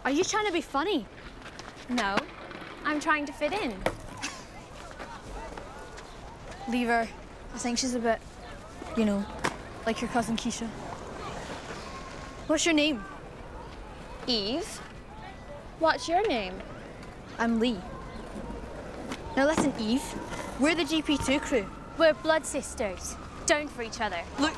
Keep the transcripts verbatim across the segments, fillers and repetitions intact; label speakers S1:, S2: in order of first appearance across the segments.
S1: Are you trying to be funny?
S2: No, I'm trying to fit in.
S1: Leave her. I think she's a bit, you know, like your cousin Keisha. What's your name?
S2: Eve? What's your name?
S1: I'm Lee. Now listen, Eve, we're the G P two crew.
S2: We're blood sisters, down for each other.
S1: Look.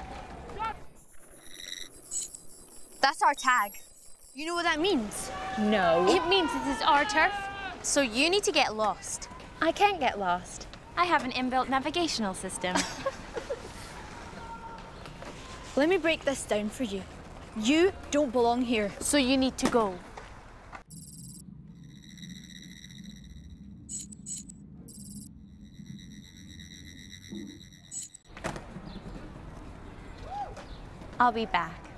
S1: That's our tag. You know what that means?
S2: No.
S1: It means this is our turf, so you need to get lost.
S2: I can't get lost. I have an inbuilt navigational system.
S1: Let me break this down for you. You don't belong here.
S2: So you need to go. I'll be back.